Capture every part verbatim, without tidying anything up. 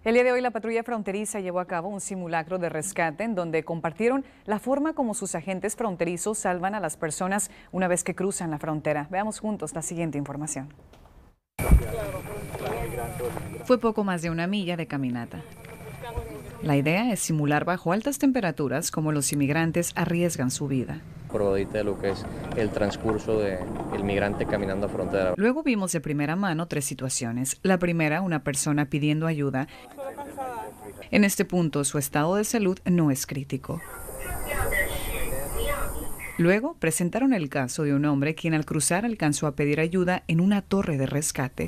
El día de hoy la patrulla fronteriza llevó a cabo un simulacro de rescate en donde compartieron la forma como sus agentes fronterizos salvan a las personas una vez que cruzan la frontera. Veamos juntos la siguiente información. Fue poco más de una milla de caminata. La idea es simular bajo altas temperaturas cómo los inmigrantes arriesgan su vida. Probadita de lo que es el transcurso del migrante caminando a frontera. Luego vimos de primera mano tres situaciones. La primera, una persona pidiendo ayuda. En este punto, su estado de salud no es crítico. Luego, presentaron el caso de un hombre quien al cruzar alcanzó a pedir ayuda en una torre de rescate.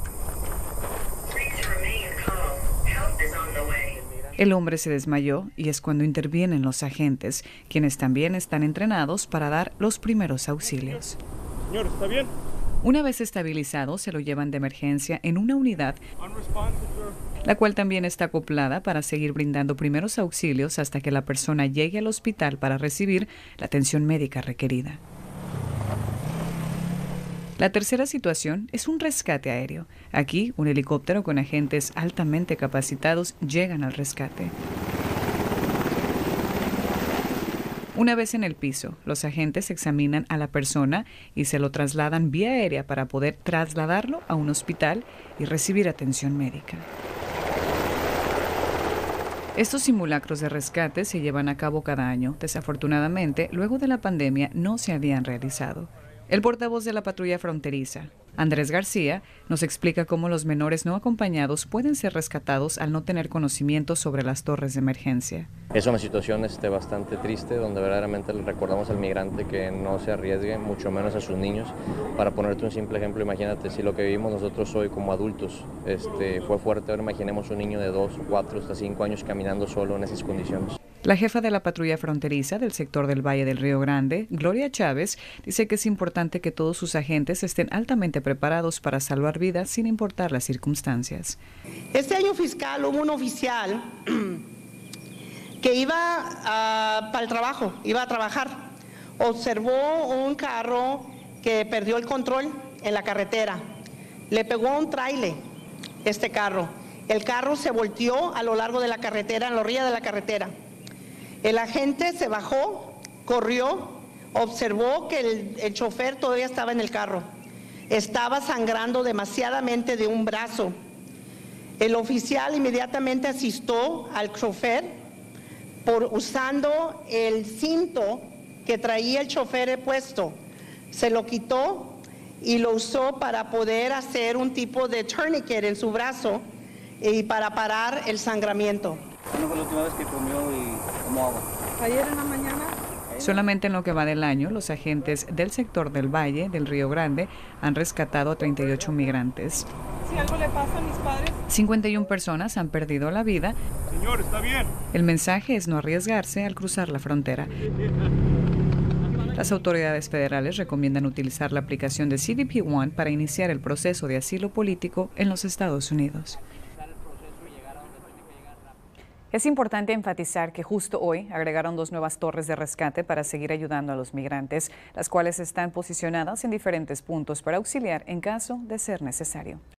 El hombre se desmayó y es cuando intervienen los agentes, quienes también están entrenados para dar los primeros auxilios. Señor, ¿está bien? Una vez estabilizado, se lo llevan de emergencia en una unidad, la cual también está acoplada para seguir brindando primeros auxilios hasta que la persona llegue al hospital para recibir la atención médica requerida. La tercera situación es un rescate aéreo. Aquí, un helicóptero con agentes altamente capacitados llegan al rescate. Una vez en el piso, los agentes examinan a la persona y se lo trasladan vía aérea para poder trasladarlo a un hospital y recibir atención médica. Estos simulacros de rescate se llevan a cabo cada año. Desafortunadamente, luego de la pandemia no se habían realizado. El portavoz de la patrulla fronteriza, Andrés García, nos explica cómo los menores no acompañados pueden ser rescatados al no tener conocimiento sobre las torres de emergencia. Es una situación este, bastante triste, donde verdaderamente le recordamos al migrante que no se arriesgue, mucho menos a sus niños. Para ponerte un simple ejemplo, imagínate si lo que vivimos nosotros hoy como adultos este, fue fuerte, ahora imaginemos un niño de dos, cuatro, hasta cinco años caminando solo en esas condiciones. La jefa de la patrulla fronteriza del sector del Valle del Río Grande, Gloria Chávez, dice que es importante que todos sus agentes estén altamente preparados para salvar vidas sin importar las circunstancias. Este año fiscal hubo un oficial que iba uh, para el trabajo, iba a trabajar. Observó un carro que perdió el control en la carretera. Le pegó a un tráiler este carro. El carro se volteó a lo largo de la carretera, en la orilla de la carretera. El agente se bajó, corrió, observó que el, el chofer todavía estaba en el carro. Estaba sangrando demasiadamente de un brazo. El oficial inmediatamente asistió al chofer por usando el cinto que traía el chofer puesto. Se lo quitó y lo usó para poder hacer un tipo de tourniquet en su brazo y para parar el sangramiento. ¿Cuándo fue la última vez que comió y tomó agua? Ayer en la mañana. Solamente en lo que va del año, los agentes del sector del Valle del Río Grande han rescatado a treinta y ocho migrantes. Si algo le pasa a mis padres. cincuenta y una personas han perdido la vida. Señor, ¿está bien? El mensaje es no arriesgarse al cruzar la frontera. Las autoridades federales recomiendan utilizar la aplicación de C D P One para iniciar el proceso de asilo político en los Estados Unidos. Es importante enfatizar que justo hoy agregaron dos nuevas torres de rescate para seguir ayudando a los migrantes, las cuales están posicionadas en diferentes puntos para auxiliar en caso de ser necesario.